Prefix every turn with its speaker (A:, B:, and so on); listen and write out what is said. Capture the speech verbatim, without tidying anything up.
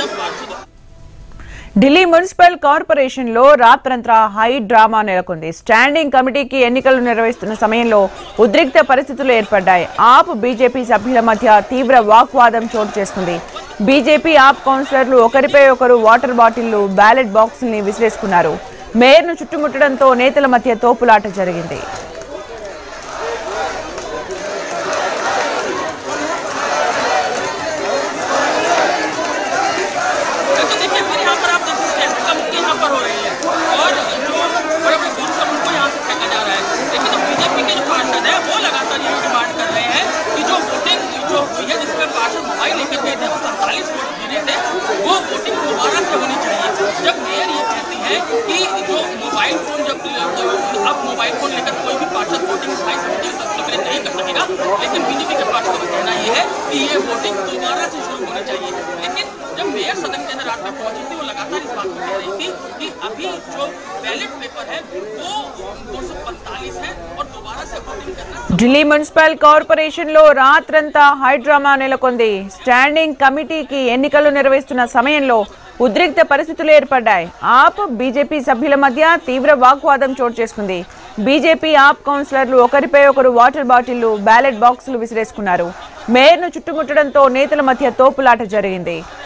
A: Delhi municipal corporation లో రాత్రంతా high drama నెలకొంది. స్టాండింగ్ కమిటీకి ఎన్నికలు నిర్వహిస్తున్న సమయంలో ఉద్రిక్త పరిస్థితులు ఏర్పడ్డాయి. ఆప్ బీజేపీ సభ్యుల మధ్య తీవ్ర వాగ్వాదం చోటు చేసుకుంది. బీజేపీ ఆప్ కౌన్సిలర్లు ఒకరిపై ఒకరు వాటర్ బాటిళ్లు, బ్యాలెట్ బాక్సుల్ని విసిరేసుకున్నారు. మేయర్ను చుట్టుముట్టడంతో నేతల మధ్య తోపులాట జరిగింది.
B: वो वोटिंग दोबारा से होनी चाहिए। जब मेयर ये कहती है कि जो मोबाइल फोन जब अब मोबाइल फोन लेकर कोई भी पार्षद वोटिंग स्थायी समिति के सदस्यों के लिए नहीं कर सकेगा, लेकिन बीजेपी के पार्षदों का कहना ये है कि ये वोटिंग दोबारा से शुरू होनी चाहिए। लेकिन जब मेयर सदन के अंदर रात में पहुंची थी, वो लगातार इस बात को कह रही थी कि अभी जो बैलेट पेपर है वो दो सौ पैंतालीस है और दोबारा से वोटिंग करना।
A: ఢిల్లీ మున్సిపల్ కార్పొరేషన్ లో రాత్రంతా హైడ్రామా నెలకొంది. స్టాండింగ్ కమిటీకి ఎన్నికలు నిర్వహిస్తున్న సమయంలో ఉద్రిక్త పరిస్థితులు ఏర్పడ్డాయి. ఆప్ బీజేపీ సభ్యుల మధ్య తీవ్ర వాగ్వాదం చోటు చేసుకుంది. బీజేపీ ఆప్ కౌన్సిలర్లు ఒకరిపై ఒకరు వాటర్ బాటిళ్లు, బ్యాలెట్ బాక్సులు విసిరేసుకున్నారు. మేయర్ను చుట్టుముట్టడంతో నేతల మధ్య తోపులాట జరిగింది.